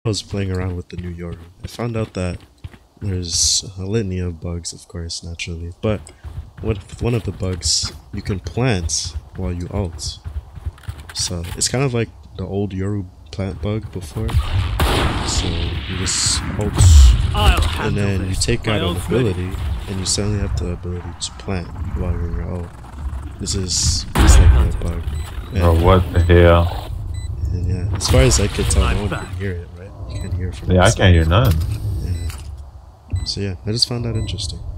I was playing around with the new Yoru, I found out that there's a litany of bugs, of course, naturally, but with one of the bugs, you can plant while you ult. So it's kind of like the old Yoru Plant Bug before. So you just ult, and then you take out an ability, and you suddenly have the ability to plant while you're in your ult. This is like that bug. Oh, what the hell? And yeah, as far as I can tell, no one can hear it, right? You can't hear it from I can't hear none. Yeah. So yeah, I just found that interesting.